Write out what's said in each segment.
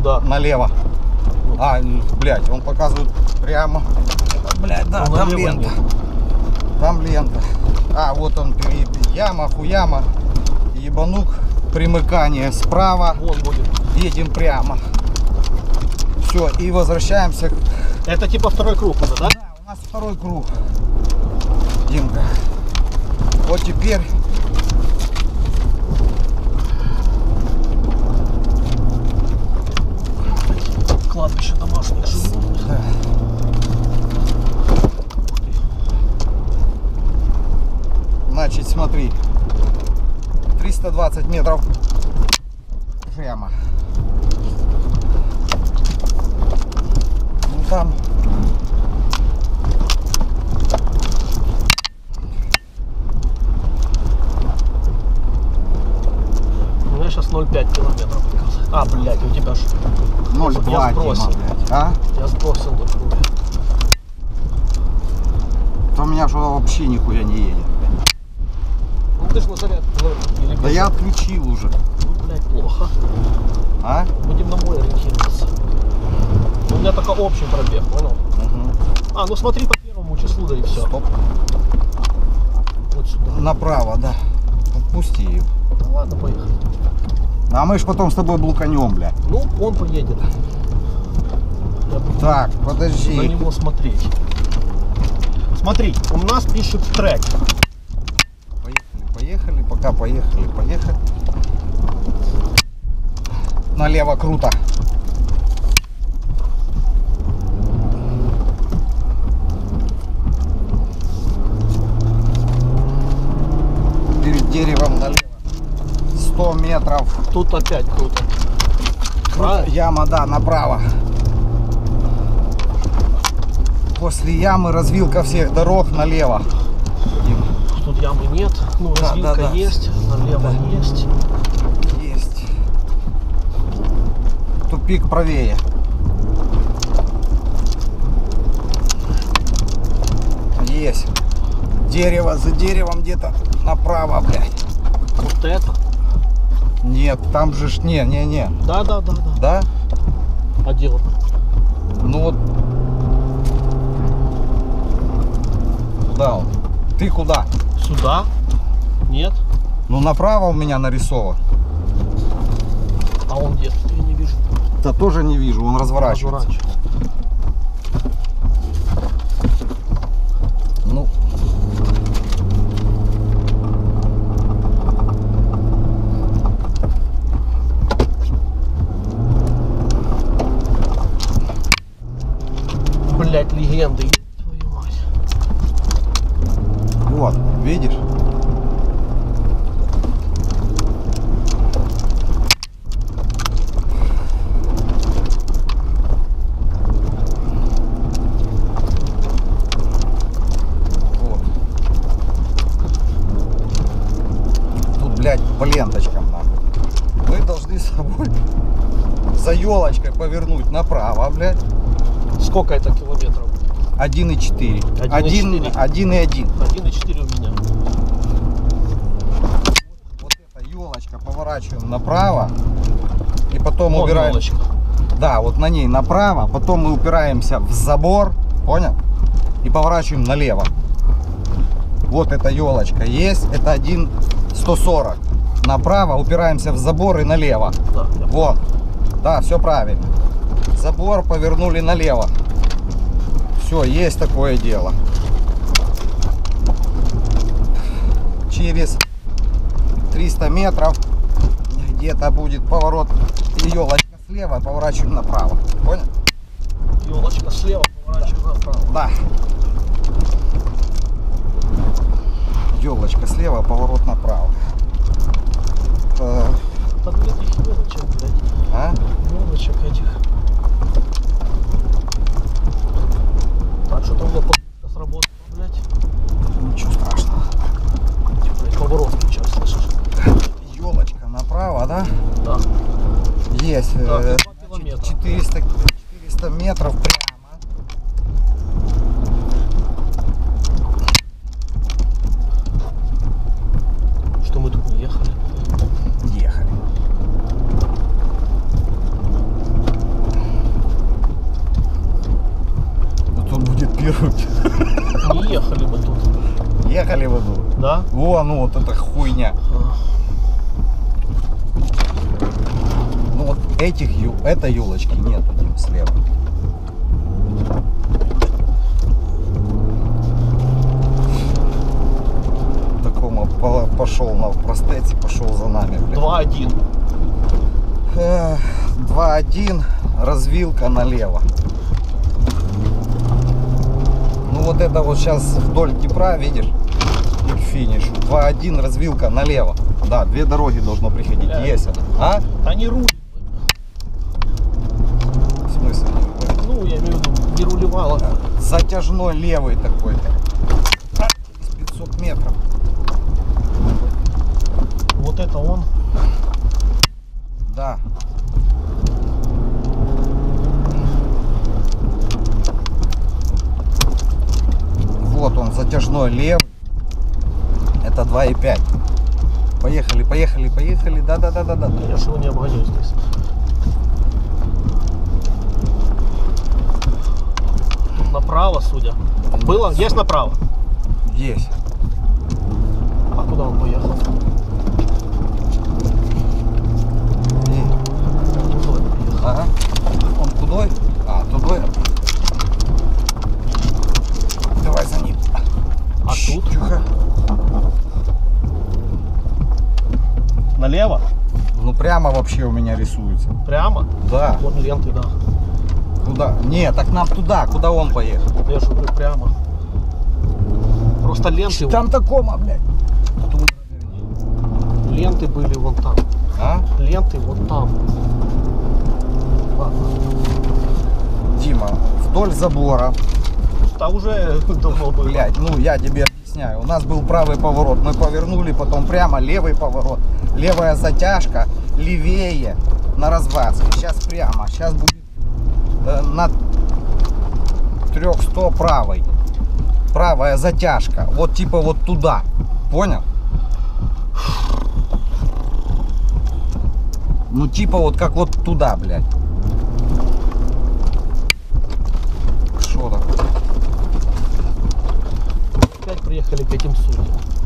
Куда? Налево. А, блядь, он показывает прямо. Блядь, да, там лента. Нет. Там лента. А, вот он, яма, хуяма. Ебанук. Примыкание справа. Вон будет. Едем прямо. Все, и возвращаемся. Это типа второй круг уже, да? Да, у нас второй круг. Димка. Вот теперь. Кладбище домашних животных. Да. смотри, 320 метров прямо. Ну там у меня сейчас 0,5 километров показывает. А, блядь, у тебя ж 0,2, я сбросил. Дима, блядь, а? Я сбросил до круга. То у меня что вообще нихуя не едет. Ну ты ж на зарядку или без? Да я отключил уже. Ну, блядь, плохо. А? Будем на мой ориентироваться. У меня только общий пробег, понял? Угу. А, ну смотри по первому числу, да и все. Стоп. Вот сюда. Направо, да. Отпусти ее. Ну ладно, поехали. А мы ж потом с тобой блуканем, бля. Ну, он поедет. Я буду Так, на подожди. него смотреть. Смотри, у нас пишет трек. Поехали, пока поехали. Налево круто. Перед деревом налево. 100 метров. Тут опять круто. Правильно? Яма, да, направо. После ямы развилка всех дорог налево. Тут ямы нет. Ну, Да, развилка да. есть. Налево Да. есть. Есть. Тупик правее. Есть. Дерево за деревом где-то направо, блядь. Вот это. Нет, там же ж не. Да. Да? А дело? Ну вот. Куда он? Ты куда? Сюда? Нет. Ну направо у меня нарисован. А он где? Я не вижу. Да тоже не вижу, он разворачивается. Ну. Блять, легенды. Твою мать. Вот, видишь? Вот. Тут, блядь, по ленточкам нахуй. Мы должны с собой за елочкой повернуть направо, блядь. Сколько это километров? 1,4. 1,4. 1,1. 1,4 у меня. Вот эта елочка поворачиваем направо и потом Вон убираем. елочка. Да, вот на ней направо, потом мы упираемся в забор, понял? И поворачиваем налево. Вот эта елочка есть, это 1,140. Направо упираемся в забор и налево. Да, я понял. Вот. Да, все правильно. Забор повернули налево. Все, есть такое дело. Через 300 метров где-то будет поворот. И елочка слева, поворачиваем направо. Понял? Елочка слева, поворачиваем направо. Да. Елочка слева, поворот направо. Под этих елочек, блядь. А? Елочек этих. Так, что там у меня подписка сработала, блядь. Ничего страшного. Блядь, поворот сейчас, слышишь? Елочка направо, да? Да. Есть. Так, 2 километра. 400 метров прямо. Что мы тут не ехали? Ехали. чуть. Не ехали бы тут. Ехали в иду. Да? О, ну вот это хуйня. Ну вот этой елочки нету слева. Такому пошел на простеце, пошел за нами. 2-1. 2-1, развилка налево. Ну вот это вот сейчас вдоль Днепра, видишь, и к финишу. 2-1, развилка налево. Да, две дороги должно приходить. Есть это. А? Они рулят. В смысле? Ну, я имею в виду, не рулевало. Затяжной левый такой. 500 метров. Вот это он. Да. Вот он, затяжной левый. Это 2,5. Поехали, поехали, поехали. Да. Я же его не обгоню здесь. Тут направо, судя. Было? Есть направо? Есть. А куда он поехал? Туда поехал. Ага. Он тудой? А, тудой. Давай за ним. А тут? Тихо. Налево? Ну прямо вообще у меня рисуется. Прямо? Да. Вот ленты, да. Куда? Не, так нам туда, куда он поехал. Я же говорю, прямо. Просто ленты, Там такома, блядь. ленты были вон там. А? Ленты вот там. Ладно. Дима, вдоль забора. Да уже давно было. Блядь, ну я тебе объясняю. У нас был правый поворот. Мы повернули, потом прямо левый поворот. Левая затяжка, левее на развязке. Сейчас прямо. Сейчас будет на 300 правой. Правая затяжка. Вот типа вот туда. Понял? Ну типа вот как вот туда, блядь. Что такое? Опять приехали к этим судьям.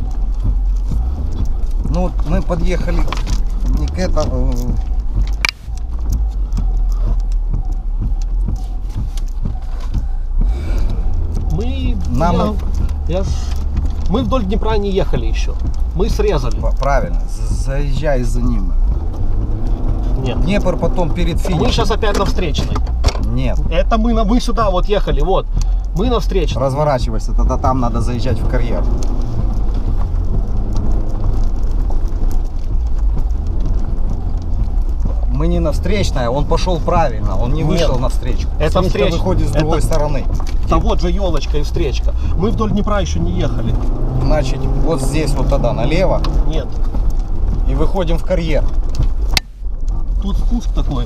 Ну вот мы подъехали не к этому. Мы... Нам- Мы вдоль Днепра не ехали еще. Мы срезали. Правильно, заезжай за ним. Нет. Днепр потом перед финишем. Мы сейчас опять на встречной. Нет. Это мы сюда вот ехали, вот. Мы на встречной. Разворачивайся, тогда там надо заезжать в карьер. Мы не на встречной, он пошел правильно, он не вышел Нет. на встречку. Это Встречка встречка. выходит с другой Это- стороны. Да вот же елочка и встречка. Мы вдоль Днепра еще не ехали. Значит, вот здесь вот тогда налево Нет. и выходим в карьер. Тут спуск такой.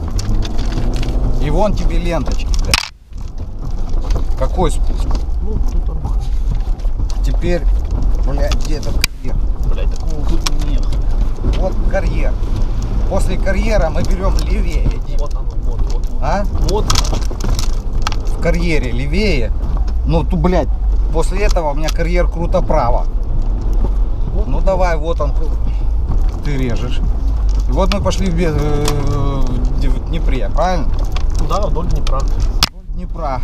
И вон тебе ленточки, блядь. Какой спуск? Ну, тут нормально. Теперь, блядь, где этот карьер? Блять, такого тут не ехали. Вот карьер. После карьера мы берем левее. Дима. Вот оно, вот. А? Вот. В карьере левее. Ну, ту, блядь, после этого у меня карьер круто право. Вот. Ну, давай, вот он. Ты режешь. И вот мы пошли в Днепре, правильно? Да, вдоль Днепра. Вдоль Днепра.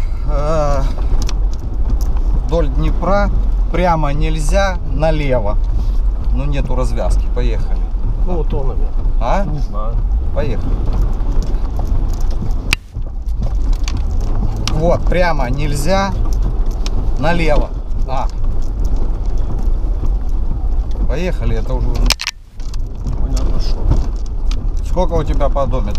Вдоль Днепра прямо нельзя, налево. Ну, нету развязки. Поехали. Ну, вот он, наверное. А? Не знаю. Поехали. Вот, прямо нельзя, налево. А. Поехали, это уже... Понятно, что. Сколько у тебя по одометру?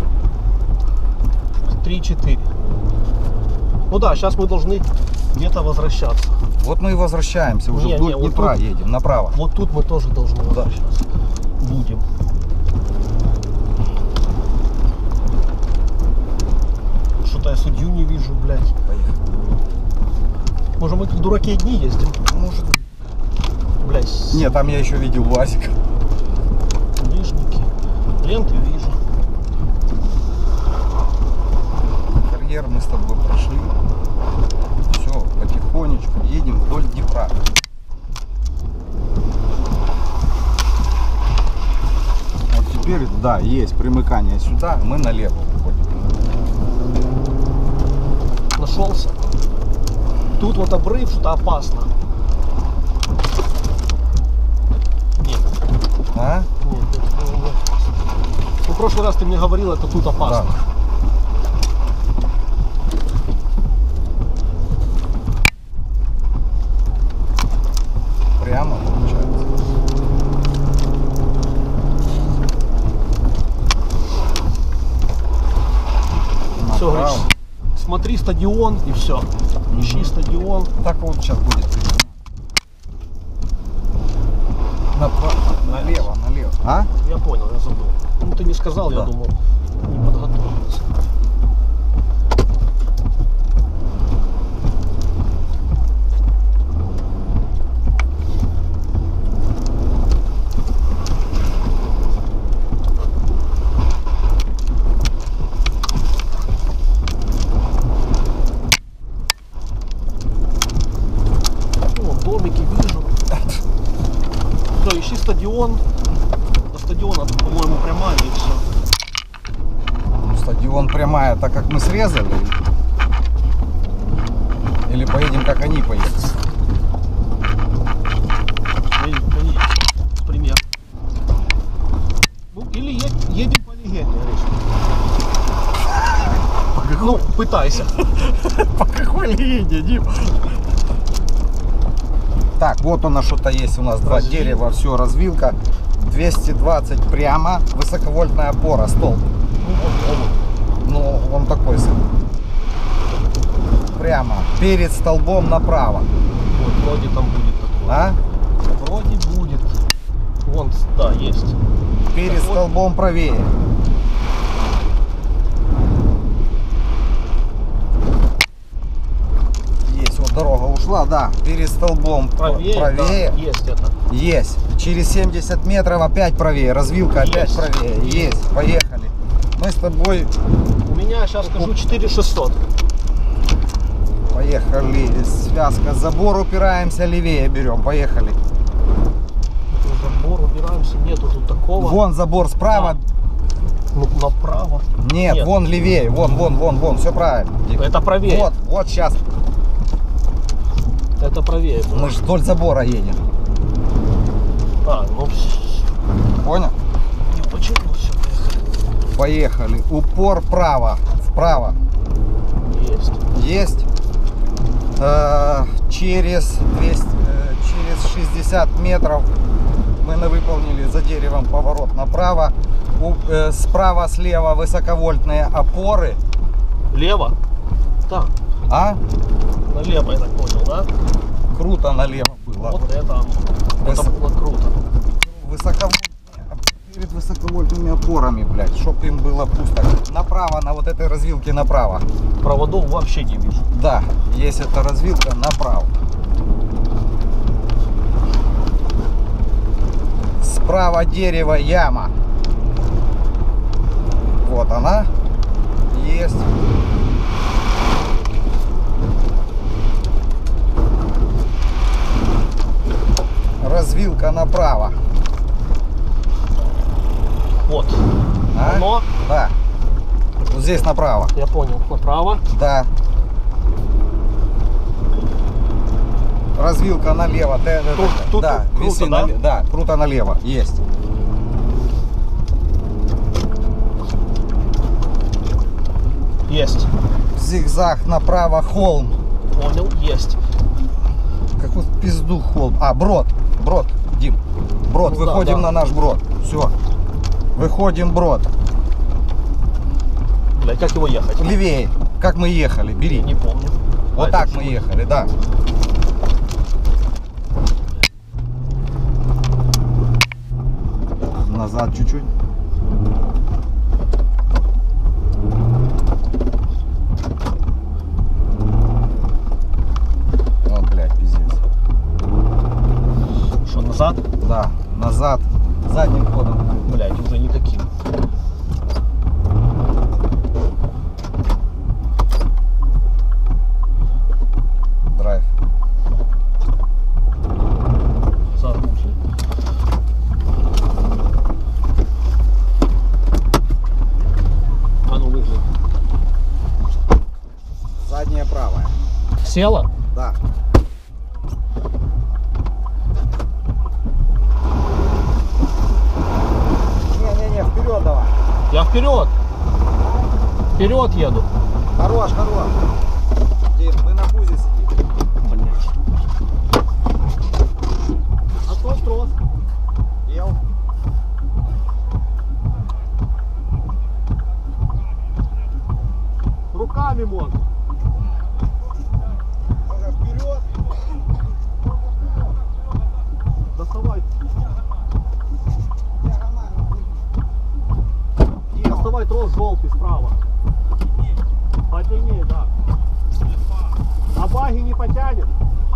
3-4. Ну да, сейчас мы должны где-то возвращаться. Вот мы и возвращаемся, уже Не, вдоль не, вот Днепра тут- едем, направо. Вот тут мы тоже должны возвращаться. Будем. Что-то я судью не вижу, блядь. Поехали. Может, мы как дураки одни ездим? Может... Блядь. Нет, там я еще видел УАЗик. Лишники. Ленты вижу. Карьер барьер мы с тобой прошли. Все, потихонечку едем вдоль Днепра. Вот теперь, да, есть примыкание сюда, мы налево уходим. Нашелся. Тут вот обрыв, что-то опасно. Нет. А? Нет, это не опасно. Ну, в прошлый раз ты мне говорил, это тут опасно. Да. Прямо получается. Все, Направо. говоришь, смотри стадион и все. Ищи стадион. Так вот сейчас будет. Направо, налево, налево. А? Я понял, я забыл. Ну ты не сказал, Да. я думал, не подготовился. Домики вижу. Все, ищи стадион. До стадиона, по-моему, прямая и все. Ну, стадион прямая, так как мы срезали. Или поедем, как они поедут. Поедем. Пример. Ну, или едем по легенде, говоришь. Ну, пытайся. По какой линии, Дим? Так, вот у нас что-то есть. У нас два Развилка. дерева, все, развилка. 220 прямо, высоковольтная опора, столб. Ну, он такой. Прямо. Перед столбом направо. Вот, вроде там будет такое. А? Вроде будет. Вон, да, есть. Перед Так вот. столбом правее. Есть, вот дорога ушла, да. Перед столбом Правее. правее. Да, есть это. Есть. Через 70 метров опять правее. Развилка опять Есть. правее. Есть. Поехали. Мы с тобой У меня, сейчас скажу, 4600. поехали. Связка. Забор упираемся, левее берем. Поехали. Забор убираемся. Нету тут такого. Вон забор справа. Ну, направо. Нет, Нет. вон левее. Вон. Все правильно. Это правее. Вот сейчас. Это правее. было. Мы же вдоль забора едем. Ну, Понял? не почему все. Поехали. Упор право. Вправо. Есть. Есть. Через 60 метров мы выполнили за деревом поворот направо. Справа, слева высоковольтные опоры. Лево? Да. А? Налево, я так понял, да? Круто налево было. Вот это было круто. Перед высоковольтными опорами, блядь, чтоб им было пусто. Направо, на вот этой развилке направо. Проводов вообще не вижу. Да, есть эта развилка направо. Справа дерево, яма. Вот она. Есть. Развилка направо. Вот. А? Оно. Да. Вот здесь направо. Я понял. Направо. Да. Развилка налево. Тут да, круто, виси да? Да, круто налево. Есть. Есть. Зигзаг направо, холм. Понял. Есть. Какой в пизду холм. А, брод. Брод, Дим. Брод. Ну да, Выходим да. на наш брод. Все. Выходим брод. Блядь, как его ехать? Левее. Как мы ехали. Бери. Не помню. Вот так мы ехали, да. Назад чуть-чуть. О, блядь, пиздец. Что, назад? Да, назад. Задним ходом. Блядь, уже не таким. Села? Да. Не-не-не, вперед давай. Я вперед. Вперед еду. Хорош, хорош. Дим, мы на пузе сидим. Блять. А то трос. Ел. Руками можно. Вперед. Доставай. Доставай трос желтый справа. Подлиннее, да. А баги не потянет.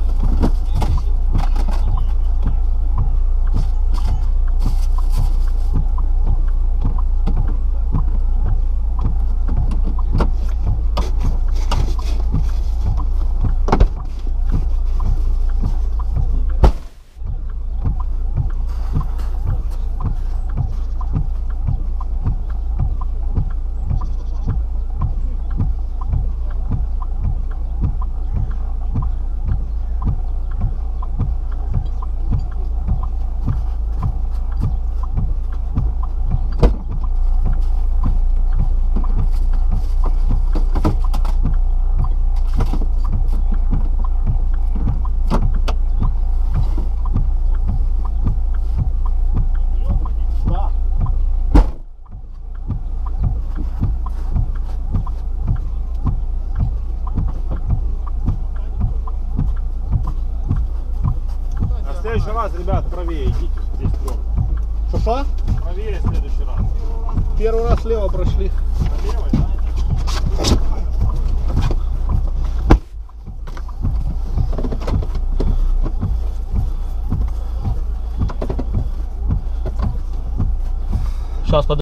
В следующий раз, ребят, правее идите, здесь стрёмно. Что? Правее в следующий раз. Первый раз слева прошли. Налево, да? Сейчас